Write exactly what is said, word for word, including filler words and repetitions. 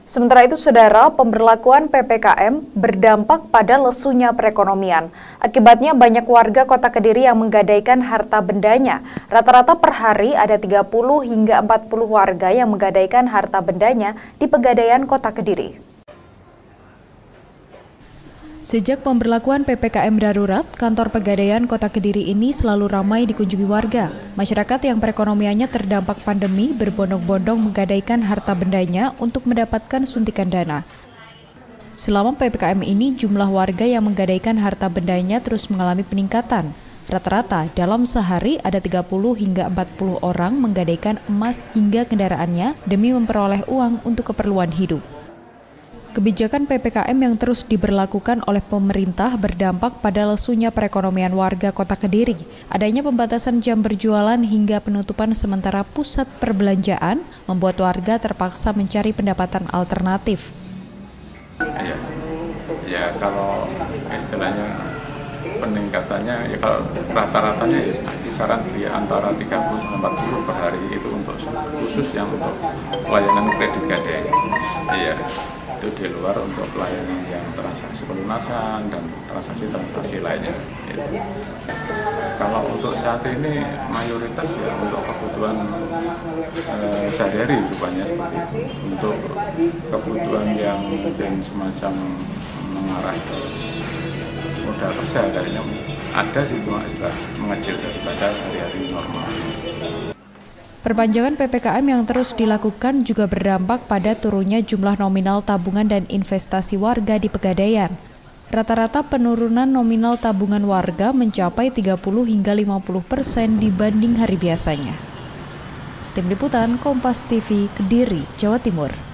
Sementara itu, saudara, pemberlakuan P P K M berdampak pada lesunya perekonomian. Akibatnya banyak warga Kota Kediri yang menggadaikan harta bendanya. Rata-rata per hari ada tiga puluh hingga empat puluh warga yang menggadaikan harta bendanya di Pegadaian Kota Kediri. Sejak pemberlakuan P P K M darurat, kantor Pegadaian Kota Kediri ini selalu ramai dikunjungi warga. Masyarakat yang perekonomiannya terdampak pandemi berbondong-bondong menggadaikan harta bendanya untuk mendapatkan suntikan dana. Selama P P K M ini, jumlah warga yang menggadaikan harta bendanya terus mengalami peningkatan. Rata-rata dalam sehari ada tiga puluh hingga empat puluh orang menggadaikan emas hingga kendaraannya demi memperoleh uang untuk keperluan hidup. Kebijakan P P K M yang terus diberlakukan oleh pemerintah berdampak pada lesunya perekonomian warga Kota Kediri. Adanya pembatasan jam berjualan hingga penutupan sementara pusat perbelanjaan membuat warga terpaksa mencari pendapatan alternatif. Ya, ya kalau istilahnya peningkatannya, ya kalau rata-ratanya ya kisaran di antara tiga puluh sampai empat puluh per hari itu untuk khusus yang untuk pelayanan kredit gadai. Iya. Itu di luar untuk pelayanan yang transaksi pelunasan dan transaksi-transaksi lainnya. Gitu. Kalau untuk saat ini mayoritas ya untuk kebutuhan eh, sehari-hari rupanya seperti itu. Untuk kebutuhan yang mungkin semacam mengarah ke modal kerja kayaknya ada sih, cuma juga mengecil daripada hari-hari normal. Perpanjangan P P K M yang terus dilakukan juga berdampak pada turunnya jumlah nominal tabungan dan investasi warga di Pegadaian. Rata-rata penurunan nominal tabungan warga mencapai tiga puluh hingga lima puluh persen dibanding hari biasanya. Tim Liputan Kompas T V, Kediri, Jawa Timur.